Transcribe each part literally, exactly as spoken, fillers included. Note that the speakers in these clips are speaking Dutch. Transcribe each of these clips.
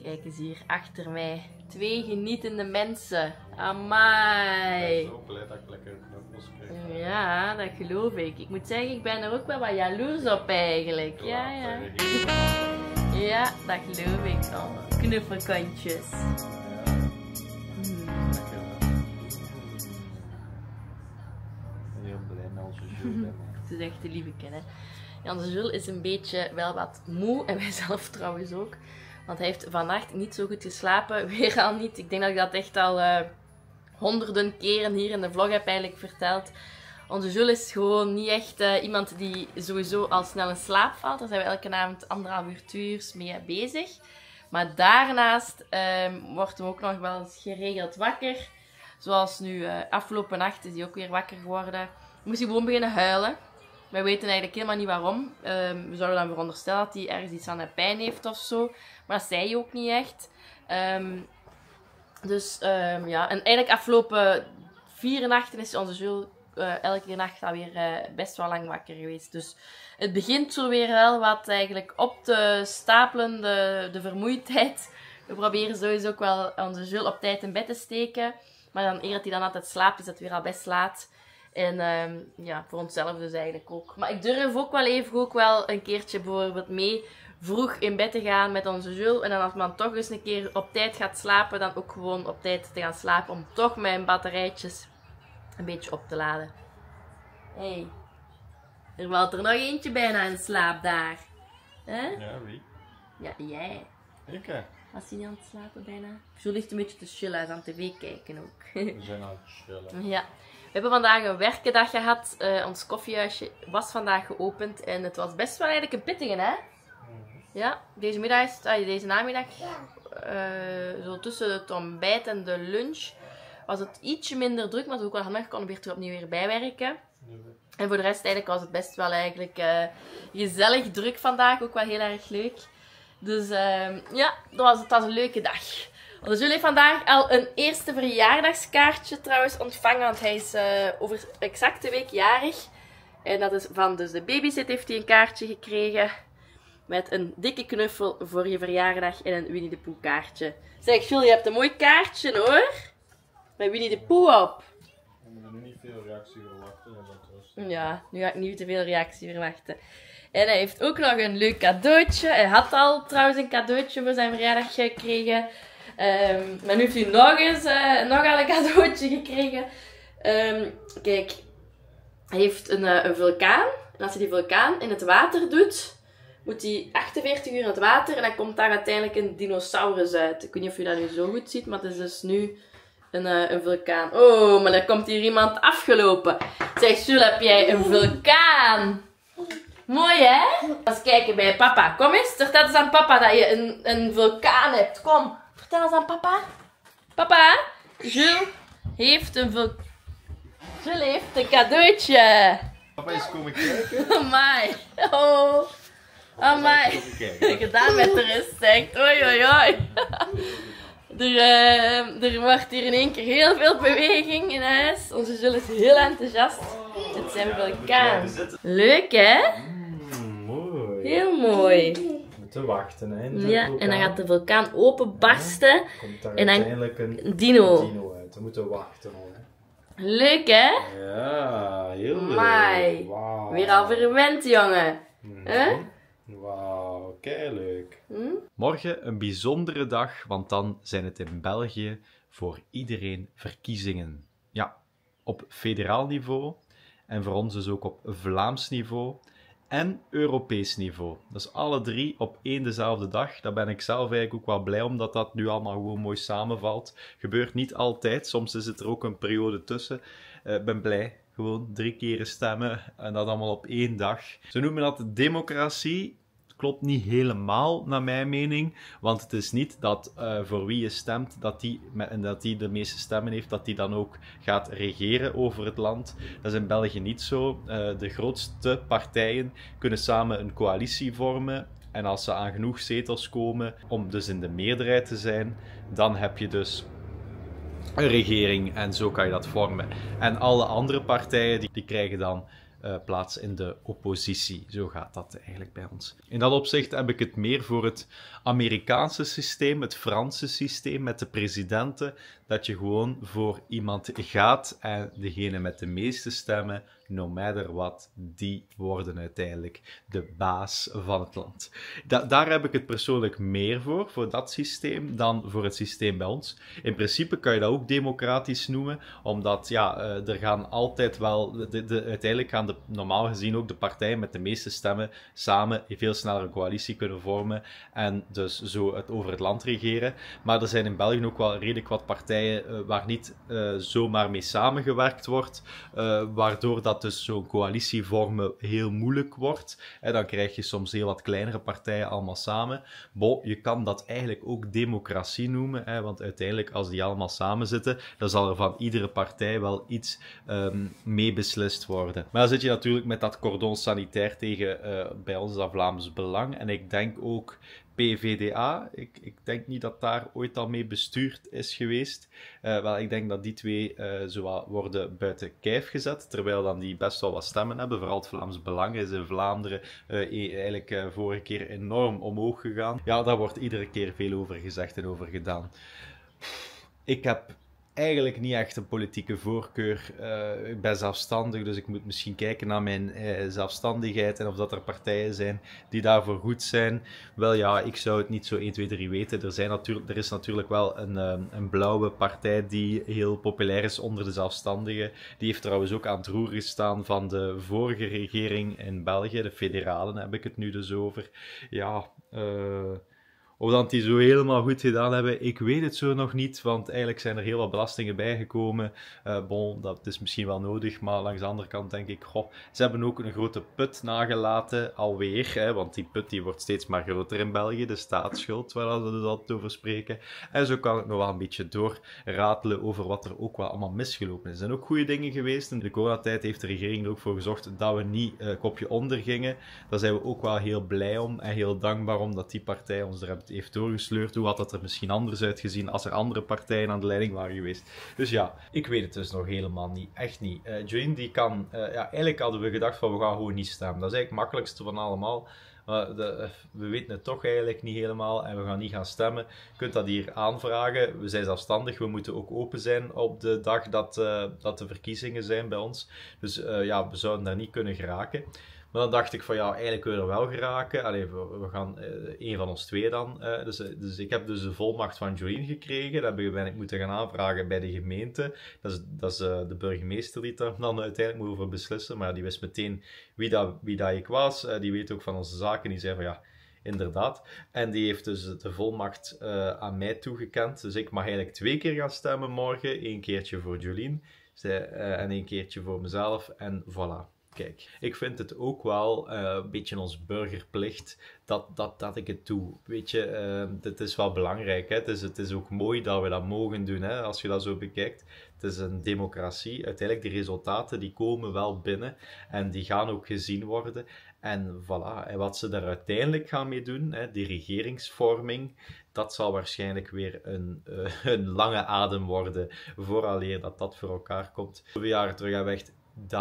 Kijk eens hier achter mij. Twee genietende mensen. Amai. Ik ben ook blij dat ik lekker knuffels krijg. Ja, dat geloof ik. Ik moet zeggen, ik ben er ook wel wat jaloers op eigenlijk. Ja, ja. Ja, dat geloof ik. Oh, knuffelkantjes. Heel blij met onze Jules. Het is echt een lieve hè. Ja, onze Jules is een beetje wel wat moe. En wij zelf trouwens ook. Want hij heeft vannacht niet zo goed geslapen. Weer al niet. Ik denk dat ik dat echt al uh, honderden keren hier in de vlog heb eigenlijk verteld. Onze Jules is gewoon niet echt uh, iemand die sowieso al snel in slaap valt. Daar zijn we elke avond anderhalf uur, twee uur mee bezig. Maar daarnaast um, wordt hij ook nog wel eens geregeld wakker. Zoals nu uh, afgelopen nacht is hij ook weer wakker geworden. Moest hij gewoon beginnen huilen. Wij weten eigenlijk helemaal niet waarom. Um, we zouden dan veronderstellen dat hij ergens iets aan de pijn heeft of zo. Maar dat zei hij ook niet echt. Um, dus um, ja, en eigenlijk afgelopen vier nachten is onze Jules uh, elke nacht alweer uh, best wel lang wakker geweest. Dus het begint zo weer wel wat eigenlijk op te stapelen, de, de vermoeidheid. We proberen sowieso ook wel onze Jules op tijd in bed te steken. Maar dan eer dat hij dan altijd slaapt, is het weer al best laat. En um, ja, voor onszelf dus eigenlijk ook. Maar ik durf ook wel even ook wel een keertje bijvoorbeeld mee vroeg in bed te gaan met onze Jules. En dan als man toch eens een keer op tijd gaat slapen, dan ook gewoon op tijd te gaan slapen. Om toch mijn batterijtjes een beetje op te laden. Hé, hey, er valt er nog eentje bijna in slaap daar. Huh? Ja, wie? Ja, jij. Ik hè? Was hij niet aan het slapen bijna? Jules ligt een beetje te chillen, hij is aan tv kijken ook. We zijn aan het chillen. Ja. We hebben vandaag een werkendag gehad. Uh, ons koffiehuisje was vandaag geopend. En het was best wel eigenlijk een pittige, hè? Ja, deze middag is het, uh, deze namiddag, uh, zo tussen het ontbijt en de lunch, was het ietsje minder druk. Maar het is ook wel handig, ik kon er weer terug opnieuw weer bijwerken. En voor de rest eigenlijk was het best wel eigenlijk uh, gezellig druk vandaag. Ook wel heel erg leuk. Dus uh, ja, dat was, het was een leuke dag. Dus jullie heeft vandaag al een eerste verjaardagskaartje trouwens ontvangen, want hij is uh, over exacte week jarig. En dat is van dus de babysit heeft hij een kaartje gekregen met een dikke knuffel voor je verjaardag en een Winnie de Pooh kaartje. Zeg Jules, je hebt een mooi kaartje hoor, met Winnie de Pooh op. We moeten nu niet veel reactie verwachten. Ja, nu ga ik niet te veel reactie verwachten. En hij heeft ook nog een leuk cadeautje. Hij had al trouwens een cadeautje voor zijn verjaardag gekregen. Um, maar nu heeft hij nog eens uh, nog al een cadeautje gekregen. Um, kijk, hij heeft een, uh, een vulkaan. En als hij die vulkaan in het water doet, moet hij achtenveertig uur in het water. En dan komt daar uiteindelijk een dinosaurus uit. Ik weet niet of je dat nu zo goed ziet, maar het is dus nu een, uh, een vulkaan. Oh, maar er komt hier iemand afgelopen. Zeg, Jules, heb jij een vulkaan? Mooi, hè? Eens kijken bij papa. Kom eens, vertel eens aan papa dat je een, een vulkaan hebt. Kom. Vertel eens aan papa. Papa, Jules heeft een vul... Jules heeft een cadeautje. Papa is komen kijken. Amai. Oh. Amai. Gedaan met de rest, zegt. Oei, oei, oei. Er, uh, er wordt hier in één keer heel veel beweging in huis. Onze Jules is heel enthousiast. Het zijn vulkaan. Leuk, hè? Mm, mooi. Heel mooi. Te wachten, hè? Ja, en dan gaat de vulkaan openbarsten. Ja, komt daar en dan uiteindelijk een dino. dino uit. We moeten wachten, hoor. Leuk, hè? Ja, heel leuk. Amai. Wow. Weer al verwend, jongen. Mm. Huh? Wauw, kei leuk. Hm? Morgen een bijzondere dag, want dan zijn het in België voor iedereen verkiezingen. Ja, op federaal niveau en voor ons dus ook op Vlaams niveau en Europees niveau. Dus alle drie op één dezelfde dag. Daar ben ik zelf eigenlijk ook wel blij om dat dat nu allemaal gewoon mooi samenvalt. Gebeurt niet altijd, soms is het er ook een periode tussen. Ik uh, ben blij. Gewoon drie keren stemmen en dat allemaal op één dag. Ze noemen dat democratie. Klopt niet helemaal, naar mijn mening. Want het is niet dat uh, voor wie je stemt, dat die, en dat die de meeste stemmen heeft, dat die dan ook gaat regeren over het land. Dat is in België niet zo. Uh, de grootste partijen kunnen samen een coalitie vormen. En als ze aan genoeg zetels komen om dus in de meerderheid te zijn, dan heb je dus een regering en zo kan je dat vormen. En alle andere partijen die, die krijgen dan uh, plaats in de oppositie. Zo gaat dat eigenlijk bij ons. In dat opzicht heb ik het meer voor het Amerikaanse systeem, het Franse systeem met de presidenten, dat je gewoon voor iemand gaat en degene met de meeste stemmen, no matter what, die worden uiteindelijk de baas van het land. Da- daar heb ik het persoonlijk meer voor, voor dat systeem, dan voor het systeem bij ons. In principe kan je dat ook democratisch noemen, omdat ja, uh, er gaan altijd wel, de, de, uiteindelijk gaan de, normaal gezien ook de partijen met de meeste stemmen samen veel sneller een coalitie kunnen vormen en dus zo het over het land regeren. Maar er zijn in België ook wel redelijk wat partijen uh, waar niet uh, zomaar mee samengewerkt wordt, uh, waardoor dat dus zo'n coalitie vormen heel moeilijk wordt. En dan krijg je soms heel wat kleinere partijen allemaal samen. Bon, je kan dat eigenlijk ook democratie noemen, hè, want uiteindelijk als die allemaal samen zitten, dan zal er van iedere partij wel iets um, mee beslist worden. Maar dan zit je natuurlijk met dat cordon sanitair tegen, uh, bij ons is dat Vlaams Belang, en ik denk ook P V D A, ik, ik denk niet dat daar ooit al mee bestuurd is geweest. Uh, wel, ik denk dat die twee uh, zo worden buiten kijf gezet, terwijl dan die best wel wat stemmen hebben. Vooral het Vlaams Belang is in Vlaanderen uh, eigenlijk uh, vorige keer enorm omhoog gegaan. Ja, daar wordt iedere keer veel over gezegd en over gedaan. Ik heb eigenlijk niet echt een politieke voorkeur. Uh, ik ben zelfstandig, dus ik moet misschien kijken naar mijn uh, zelfstandigheid en of dat er partijen zijn die daarvoor goed zijn. Wel ja, ik zou het niet zo één, twee, drie weten. Er, zijn natuurlijk, er is natuurlijk wel een, uh, een blauwe partij die heel populair is onder de zelfstandigen. Die heeft trouwens ook aan het roer gestaan van de vorige regering in België. De federalen heb ik het nu dus over. Ja, uh, Of dat die zo helemaal goed gedaan hebben, ik weet het zo nog niet, want eigenlijk zijn er heel wat belastingen bijgekomen. Uh, bon, dat is misschien wel nodig, maar langs de andere kant denk ik, goh, ze hebben ook een grote put nagelaten, alweer, hè, want die put die wordt steeds maar groter in België, de staatsschuld, waar we dus altijd over spreken. En zo kan ik nog wel een beetje doorratelen over wat er ook wel allemaal misgelopen is. Er zijn ook goede dingen geweest. In de coronatijd heeft de regering er ook voor gezorgd dat we niet uh, kopje onder gingen. Daar zijn we ook wel heel blij om en heel dankbaar om dat die partij ons er heeft doorgesleurd. Hoe had dat er misschien anders uitgezien als er andere partijen aan de leiding waren geweest. Dus ja, ik weet het dus nog helemaal niet. Echt niet. Uh, Jane, die kan... Uh, ja, eigenlijk hadden we gedacht van, we gaan gewoon niet stemmen. Dat is eigenlijk het makkelijkste van allemaal. Uh, de, uh, we weten het toch eigenlijk niet helemaal en we gaan niet gaan stemmen. Je kunt dat hier aanvragen. We zijn zelfstandig. We moeten ook open zijn op de dag dat, uh, dat de verkiezingen zijn bij ons. Dus uh, ja, we zouden daar niet kunnen geraken. Maar dan dacht ik van ja, eigenlijk willen we er wel geraken. Allee, we, we gaan uh, een van ons twee dan. Uh, dus, dus ik heb dus de volmacht van Jolien gekregen. Dat ben ik moeten gaan aanvragen bij de gemeente. Dat is, dat is uh, de burgemeester die daar dan uiteindelijk moet over beslissen. Maar die wist meteen wie dat, wie dat ik was. Uh, die weet ook van onze zaken. Die zei van ja, inderdaad. En die heeft dus de volmacht uh, aan mij toegekend. Dus ik mag eigenlijk twee keer gaan stemmen morgen. Eén keertje voor Jolien uh, en één keertje voor mezelf. En voilà. Kijk, ik vind het ook wel uh, een beetje ons burgerplicht dat, dat, dat ik het doe. Weet je, uh, het is wel belangrijk. Hè? Het, is, het is ook mooi dat we dat mogen doen, hè? Als je dat zo bekijkt. Het is een democratie. Uiteindelijk, de resultaten die komen wel binnen en die gaan ook gezien worden. En voilà, en wat ze daar uiteindelijk gaan mee doen, hè, die regeringsvorming, dat zal waarschijnlijk weer een, uh, een lange adem worden vooraleer dat dat voor elkaar komt. Twee jaar terug hebben we echt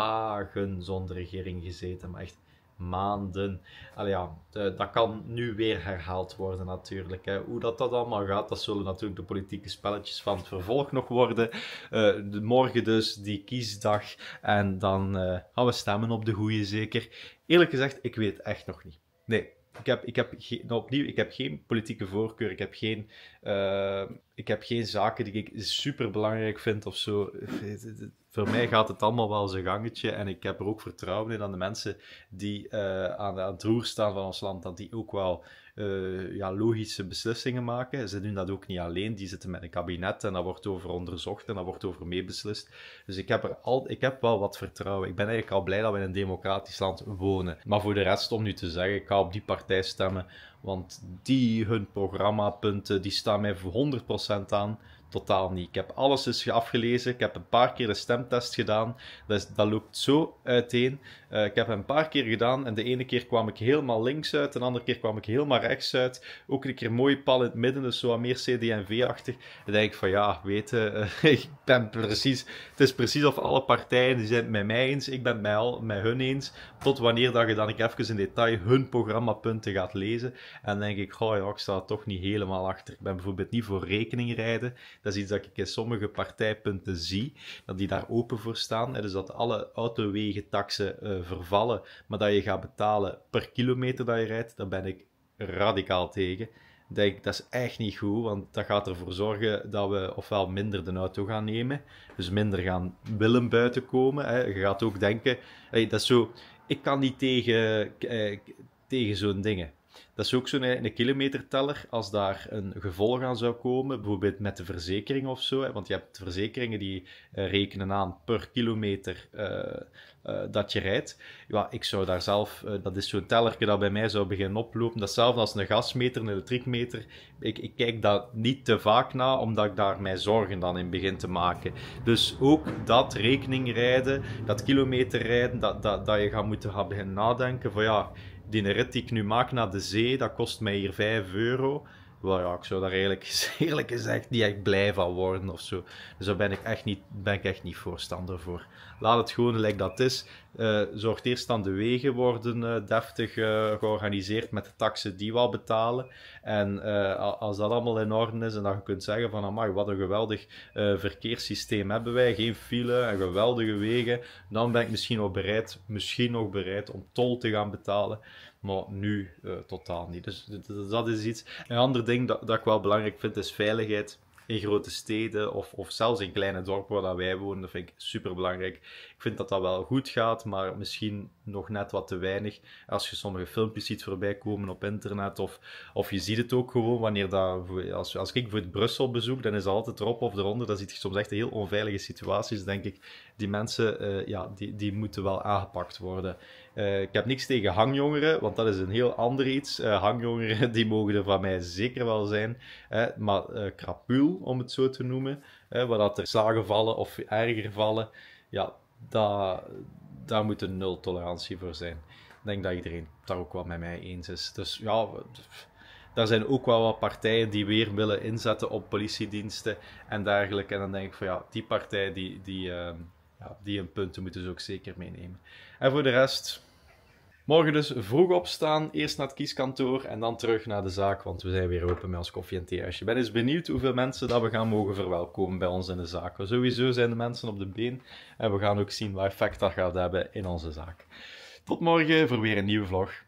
dagen zonder regering gezeten, maar echt maanden. Allee, ja, de, dat kan nu weer herhaald worden natuurlijk. Hè. Hoe dat, dat allemaal gaat, dat zullen natuurlijk de politieke spelletjes van het vervolg nog worden. Uh, de, morgen dus, die kiesdag. En dan uh, gaan we stemmen op de goeie zeker. Eerlijk gezegd, ik weet het echt nog niet. Nee. Ik heb, ik, heb ge- nou opnieuw, ik heb geen politieke voorkeur, ik heb geen, uh, ik heb geen zaken die ik super belangrijk vind of zo. Voor mij gaat het allemaal wel zijn gangetje en ik heb er ook vertrouwen in aan de mensen die uh, aan, aan het roer staan van ons land, dat die ook wel uh, ja, logische beslissingen maken. Ze doen dat ook niet alleen, die zitten met een kabinet en daar wordt over onderzocht en daar wordt over meebeslist. Dus ik heb, er al, ik heb wel wat vertrouwen. Ik ben eigenlijk al blij dat we in een democratisch land wonen. Maar voor de rest, om nu te zeggen, ik ga op die partij stemmen, want die, hun programmapunten, die staan mij voor honderd procent aan. Totaal niet. Ik heb alles eens afgelezen. Ik heb een paar keer de stemtest gedaan. Dat, is, dat loopt zo uiteen. Uh, ik heb hem een paar keer gedaan en de ene keer kwam ik helemaal links uit, de andere keer kwam ik helemaal rechts uit. Ook een keer mooi pal in het midden, dus zo wat meer C D en V-achtig. Dan denk ik van ja, weet je, uh, ik ben precies... Het is precies of alle partijen die zijn het met mij eens, ik ben het met, al, met hun eens, tot wanneer dat je dan even in detail hun programmapunten gaat lezen. En dan denk ik, goh ja, ik sta er toch niet helemaal achter. Ik ben bijvoorbeeld niet voor rekeningrijden. Dat is iets dat ik in sommige partijpunten zie, dat die daar open voor staan. Dus dat alle autowegentaxen uh, vervallen, maar dat je gaat betalen per kilometer dat je rijdt, daar ben ik radicaal tegen. Denk, dat is echt niet goed, want dat gaat ervoor zorgen dat we ofwel minder de auto gaan nemen, dus minder gaan willen buiten komen. Hè. Je gaat ook denken, hey, dat is zo, ik kan niet tegen, eh, tegen zo'n dingen. Dat is ook zo'n een kilometerteller, als daar een gevolg aan zou komen, bijvoorbeeld met de verzekering of zo, hè, want je hebt verzekeringen die uh, rekenen aan per kilometer uh, uh, dat je rijdt. Ja, ik zou daar zelf, uh, dat is zo'n tellerke dat bij mij zou beginnen oplopen, dat is hetzelfde als een gasmeter, een elektriekmeter. Ik, ik kijk dat niet te vaak na, omdat ik daar mijn zorgen dan in begin te maken. Dus ook dat rekeningrijden, dat kilometerrijden, dat, dat, dat je gaat moeten gaan beginnen nadenken van ja, die rit die ik nu maak naar de zee, dat kost mij hier vijf euro. Wel ja, ik zou daar eigenlijk eerlijk gezegd niet echt blij van worden of zo. Dus daar ben ik echt niet, ben ik echt niet voorstander voor. Laat het gewoon gelijk dat het is. Uh, zorg eerst aan de wegen worden uh, deftig uh, georganiseerd met de taxen die we al betalen. En uh, als dat allemaal in orde is en dat je kunt zeggen van amai, wat een geweldig uh, verkeerssysteem hebben wij, geen file en geweldige wegen, dan ben ik misschien nog bereid, misschien nog bereid om tol te gaan betalen. Maar nu uh, totaal niet. Dus dat is iets. Een ander ding dat, dat ik wel belangrijk vind is veiligheid. In grote steden of, of zelfs in kleine dorpen waar wij wonen, dat vind ik super belangrijk. Ik vind dat dat wel goed gaat, maar misschien nog net wat te weinig. Als je sommige filmpjes ziet voorbij komen op internet, of, of je ziet het ook gewoon wanneer dat, als, als ik voor het Brussel bezoek, dan is het altijd erop of eronder. Dan zie je soms echt heel onveilige situaties, denk ik. Die mensen, uh, ja, die, die moeten wel aangepakt worden. Uh, ik heb niks tegen hangjongeren, want dat is een heel ander iets. Uh, hangjongeren, die mogen er van mij zeker wel zijn. Uh, maar uh, krapul, om het zo te noemen, uh, waar dat er slagen vallen of erger vallen, ja, dat, daar moet een nul tolerantie voor zijn. Ik denk dat iedereen daar ook wel met mij eens is. Dus ja, daar zijn ook wel wat partijen die weer willen inzetten op politiediensten en dergelijke. En dan denk ik van ja, die partij, die, die, uh, ja, die hun punten moeten ze ook zeker meenemen. En voor de rest, morgen dus vroeg opstaan, eerst naar het kieskantoor en dan terug naar de zaak, want we zijn weer open met ons koffie en thee. Ik ben eens benieuwd hoeveel mensen dat we gaan mogen verwelkomen bij ons in de zaak. Sowieso zijn de mensen op de been en we gaan ook zien wat effect dat gaat hebben in onze zaak. Tot morgen voor weer een nieuwe vlog.